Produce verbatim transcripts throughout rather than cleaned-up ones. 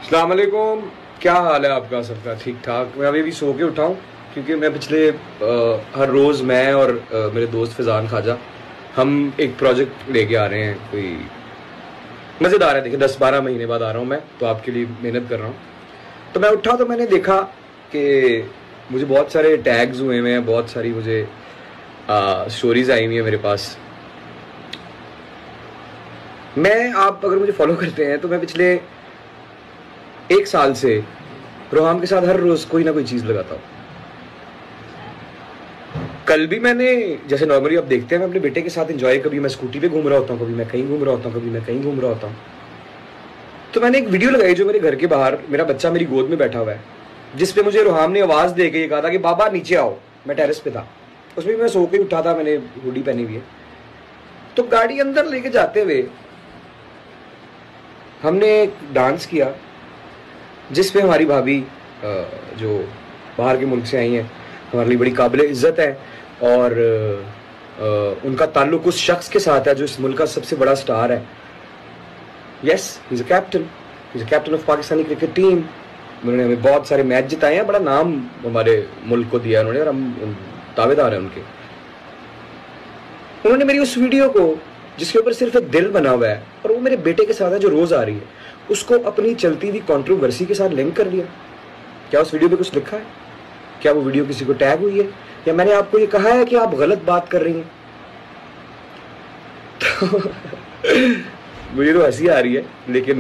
अस्सलाम वालेकुम, क्या हाल है आपका सबका? ठीक ठाक। मैं अभी भी सो के उठा हूँ क्योंकि मैं पिछले आ, हर रोज़ मैं और आ, मेरे दोस्त फैज़ान खाजा हम एक प्रोजेक्ट लेके आ रहे हैं। कोई मज़ेदार है। देखिए, दस बारह महीने बाद आ रहा हूँ मैं, तो आपके लिए मेहनत कर रहा हूँ। तो मैं उठा तो मैंने देखा कि मुझे बहुत सारे टैग्स हुए हुए हैं, बहुत सारी मुझे स्टोरीज आई हुई है मेरे पास। मैं आप अगर मुझे फॉलो करते हैं तो मैं पिछले एक साल से रोहाम के साथ हर रोज कोई ना कोई चीज लगाता हूँ। कल भी मैंने, जैसे नॉर्मली आप देखते हैं, मैं अपने बेटे के साथ एंजॉय, कभी मैं स्कूटी पे घूम रहा होता हूँ, कभी मैं कहीं घूम रहा होता हूँ, कभी मैं कहीं घूम रहा होता हूँ। तो मैंने एक वीडियो लगाई जो मेरे घर के बाहर मेरा बच्चा मेरी गोद में बैठा हुआ है, जिसपे मुझे रोहाम ने आवाज दे के ये कहा था कि बाबा नीचे आओ। मैं टेरेस पे था, उसमें भी मैं सो के उठा था, मैंने हुडी पहनी हुई है। तो गाड़ी अंदर लेके जाते हुए हमने एक डांस किया जिसपे हमारी भाभी जो बाहर के मुल्क से आई हैं, हमारे लिए बड़ी काबिल इज़्ज़त है, और उनका ताल्लुक उस शख्स के साथ है जो इस मुल्क का सबसे बड़ा स्टार है। Yes, he is a captain, he is a captain of Pakistani cricket team. उन्होंने हमें बहुत सारे मैच जिताए हैं, बड़ा नाम हमारे मुल्क को दिया उन्होंने, और हम दावेदार हैं उनके। उन्होंने मेरी उस वीडियो को, जिसके ऊपर सिर्फ एक दिल बना हुआ है और वो मेरे बेटे के साथ है जो रोज आ रही है, उसको अपनी चलती हुई कंट्रोवर्सी के साथ लिंक कर लिया। क्या उस वीडियो पे कुछ लिखा है? क्या वो वीडियो किसी को टैग हुई है? या मैंने आपको ये कहा है कि आप गलत बात कर रही हैं? तो मुझे तो हंसी आ रही है, लेकिन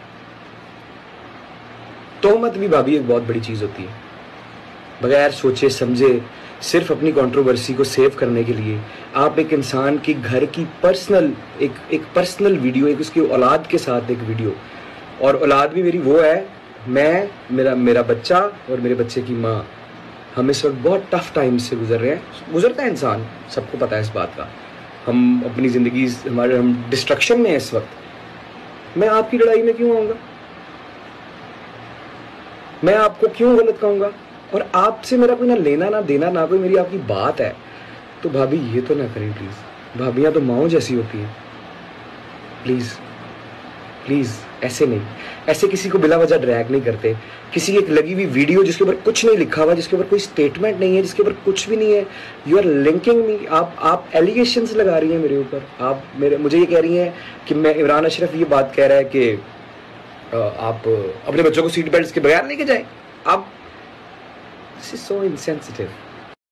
तोहमत भी भाभी एक बहुत बड़ी चीज होती है। बगैर सोचे समझे सिर्फ अपनी कंट्रोवर्सी को सेव करने के लिए आप एक इंसान की घर की पर्सनल एक एक पर्सनल वीडियो, एक उसकी औलाद के साथ एक वीडियो, और औलाद भी मेरी वो है, मैं, मेरा मेरा बच्चा और मेरे बच्चे की माँ, हम इस वक्त बहुत टफ टाइम से गुजर रहे हैं। गुजरता है इंसान, सबको पता है इस बात का। हम अपनी ज़िंदगी, हमारे हम डिस्ट्रक्शन में हैं इस वक्त। मैं आपकी लड़ाई में क्यों आऊँगा? मैं आपको क्यों गलत कहूँगा? और आपसे मेरा कोई ना लेना ना देना, ना कोई मेरी आपकी बात है। तो भाभी ये तो ना करें प्लीज़। भाभियाँ तो माओ जैसी होती हैं। प्लीज़ प्लीज़ ऐसे नहीं, ऐसे किसी को बिला वजह ड्रैग नहीं करते। किसी एक लगी हुई वीडियो जिसके ऊपर कुछ नहीं लिखा हुआ, जिसके ऊपर कोई स्टेटमेंट नहीं है, जिसके ऊपर कुछ भी नहीं है, यू आर लिंकिंग मी। आप आप एलिगेशंस लगा रही हैं मेरे ऊपर। आप मेरे मुझे ये कह रही हैं कि मैं, इमरान अशरफ ये बात कह रहा है कि आप अपने बच्चों को सीट बेल्ट के बगैर लेके जाएं। आप, दिस इज सो इनसेंसिटिव।